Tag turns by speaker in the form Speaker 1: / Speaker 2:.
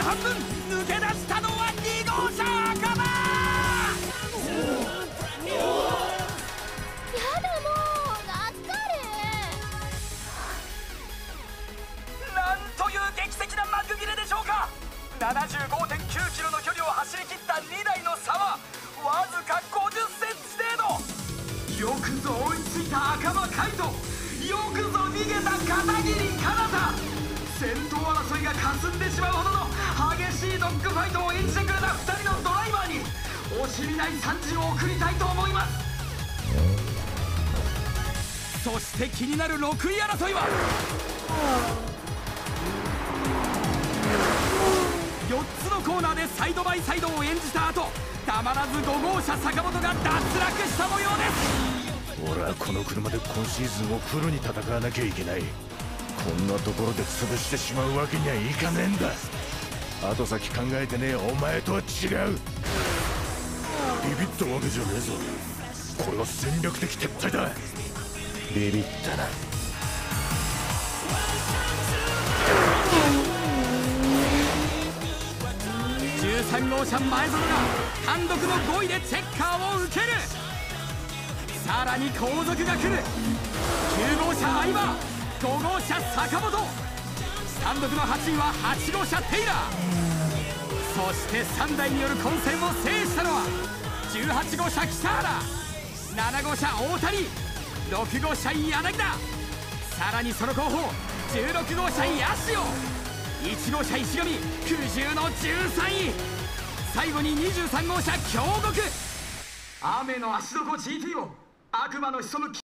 Speaker 1: 半分。抜け出したのは2号車赤羽。
Speaker 2: やだもうがっかり。
Speaker 1: なんという劇的な幕切れでしょうか。75.9 キロの距離を走り切った2台の差はわずか50センチ程度。よくぞ追いついた赤羽海斗、よくぞ逃げた片桐かなた。先頭争いが霞んでしまうほどの激しいドッグファイトを演じてくれた2人のドライバーに惜しみない賛辞を送りたいと思います。そして気になる6位争いは4つのコーナーでサイドバイサイドを演じた後、たまらず5号車坂本が脱落した模様です。
Speaker 3: 俺はこの車で今シーズンをフルに戦わなきゃいけない。こんなところで潰してしまうわけにはいかねえんだ。後先考えてねえお前とは違う。ビビったわけじゃねえぞ。これは戦略的撤退だ。ビビったな。
Speaker 1: 13号車前園が単独の5位でチェッカーを受ける。さらに後続が来る。9号車相葉、5号車坂本、単独の8位は8号車テイラー。そして3台による混戦を制したのは18号車北原、7号車大谷、6号車柳田、さらにその後方16号車八潮、1号車石上、苦渋の13位、最後に23号車京極。雨の足底 GT を悪魔の潜む